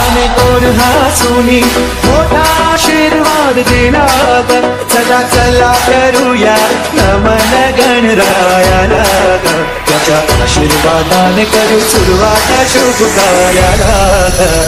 आभाळाने गोड हसूनी मोठा आशीर्वाद दिला ग. चला चला करूया नमन गणरायाला ग. त्याच्या आशीर्वादाने करू सुरुवात शुभ कार्याला ग.